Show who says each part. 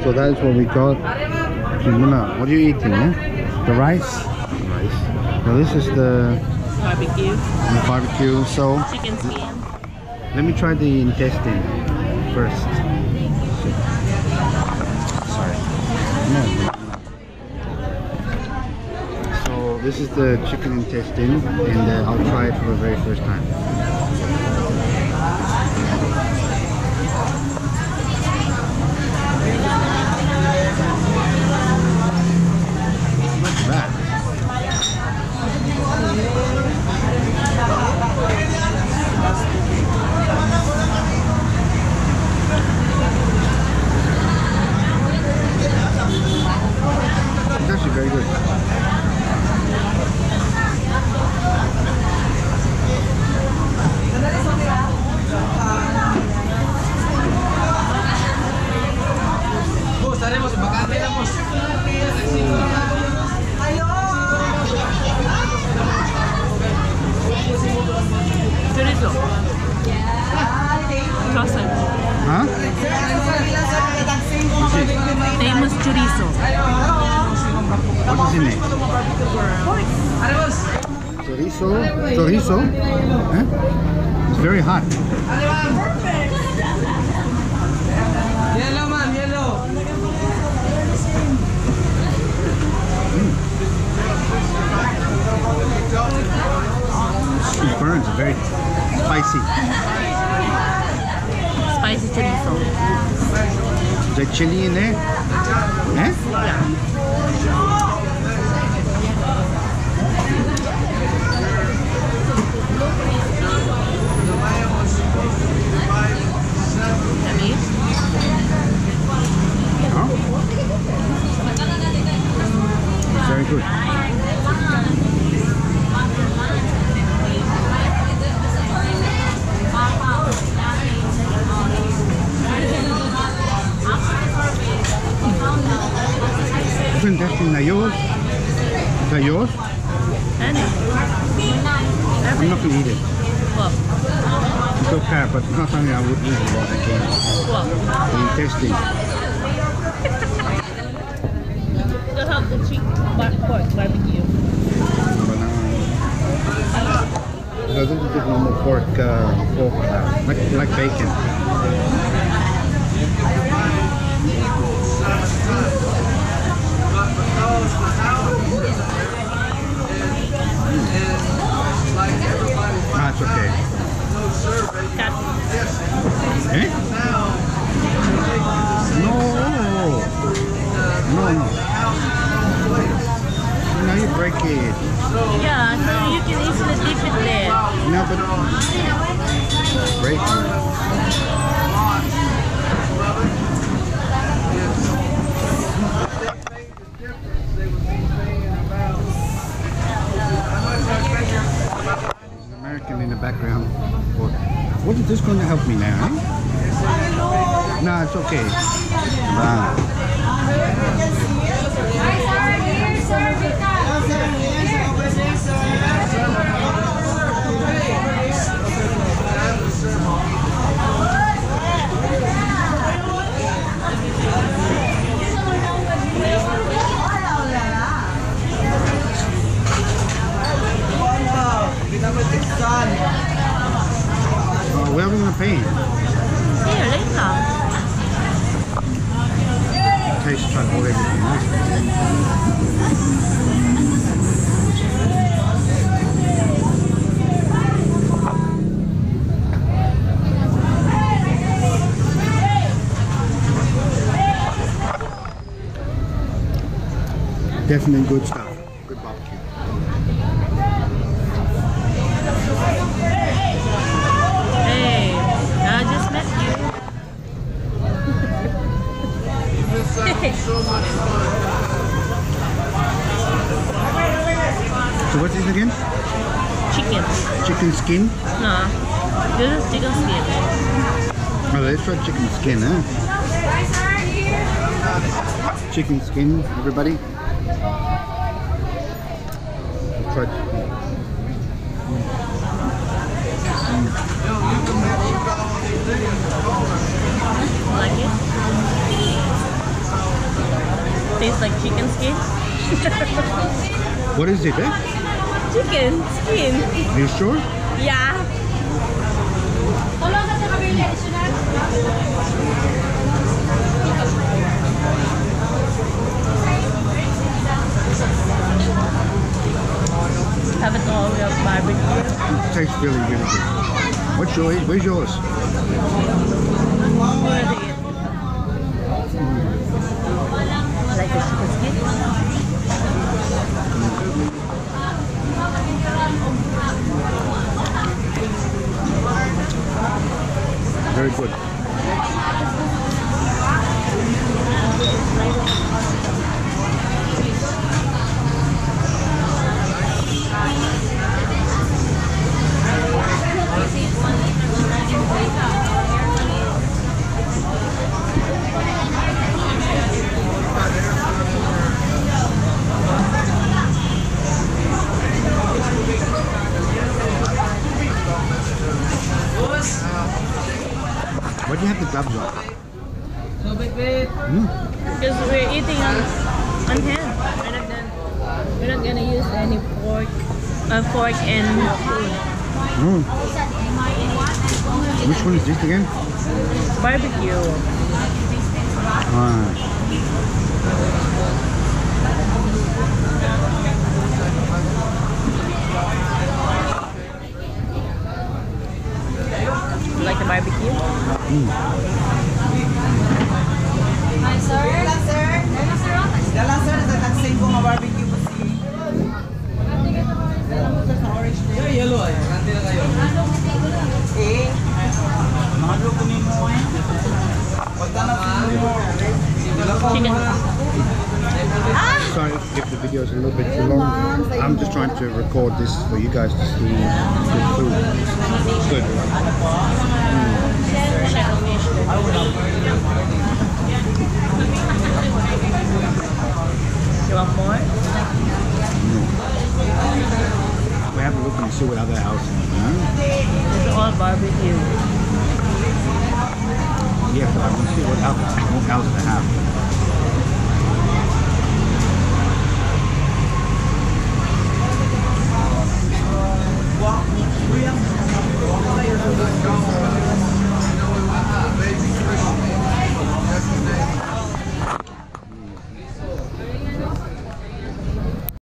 Speaker 1: So that's what we got. What are you eating? Eh? The rice. Rice. Now this is the
Speaker 2: barbecue.
Speaker 1: The barbecue. So
Speaker 2: Chicken skin.
Speaker 1: let me try the intestine first. Sorry. No. So this is the chicken intestine, and I'll try it for the very first time. Not bad. It's actually very good.
Speaker 2: Chorizo. Sausage.
Speaker 1: Huh?
Speaker 2: Famous chorizo.
Speaker 1: What is in it? Chorizo. Chorizo? Huh? It's very hot.
Speaker 3: Yellow man, yellow.
Speaker 1: It burns, very spicy.
Speaker 2: Spicy chorizo.
Speaker 1: Is there chili in there? Eh?
Speaker 2: Yummy.
Speaker 1: Huh? It's very good. Ito intestine na yours? Is that yours?
Speaker 2: And
Speaker 1: I'm not going to eat it.
Speaker 2: what?
Speaker 1: It's okay, but it's not something I would eat again.
Speaker 2: What?
Speaker 1: The intestine.
Speaker 2: Just have the pork barbecue.
Speaker 1: But, so this is just normal pork, like bacon. It's okay.
Speaker 2: Cut.
Speaker 1: Eh? No. Now you break it.
Speaker 2: Yeah, no, you can easily dip it there.
Speaker 1: No, but break it. American in the background. What is this going to help me now? Eh? No, it's okay. Wow. Where are we going to pay?
Speaker 2: Here, later.
Speaker 1: Taste try all everything, right? Definitely good stuff. Good barbecue.
Speaker 2: Hey, I just met you.
Speaker 1: So what's this again?
Speaker 2: Chicken.
Speaker 1: Chicken skin?
Speaker 2: No, this is chicken skin.
Speaker 1: Oh, let's try chicken skin, huh? Chicken skin, everybody. Let's try.
Speaker 2: Like it? tastes like chicken skin.
Speaker 1: What is it, eh?
Speaker 2: Chicken skin.
Speaker 1: Are you sure?
Speaker 2: Yeah. Have it all with barbecue.
Speaker 1: It tastes really, really good. What's yours? Where's yours?
Speaker 2: Like the chicken skin.
Speaker 1: Very good. Why do you have the gloves on?
Speaker 2: Because we're eating on hand. We're not gonna use any fork and spoon.
Speaker 1: Which one is this again?
Speaker 2: Barbecue. You like the barbecue?
Speaker 4: Hi, sir. Dala, sir. Nag-save ko mga barbecue po si...
Speaker 3: Yung yellow ay, kanti na kayo.
Speaker 4: Eh. Mga luto ni mo eh.
Speaker 2: Chicken.
Speaker 1: Sorry if the video is a little bit too long. I'm just trying to record this for you guys to see good food. Good.
Speaker 2: You want more?
Speaker 1: We have a look and see what other houses, you know?
Speaker 2: It's all barbecue.
Speaker 1: Yeah, but I want to see what else they have.